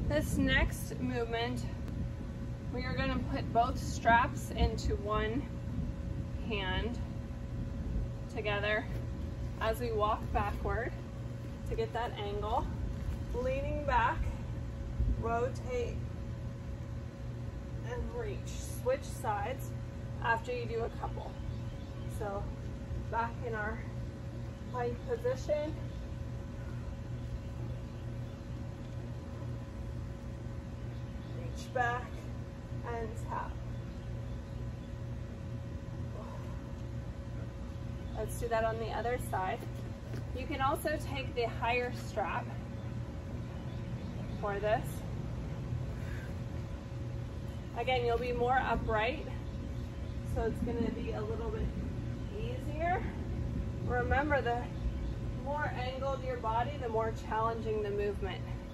This next movement, we are going to put both straps into one hand together as we walk backward to get that angle. Leaning back, rotate and reach. Switch sides after you do a couple. So back in our plank position. Reach back and tap. Let's do that on the other side. You can also take the higher strap for this. Again, you'll be more upright, so it's going to be a little bit easier. Remember, the more angled your body, the more challenging the movement.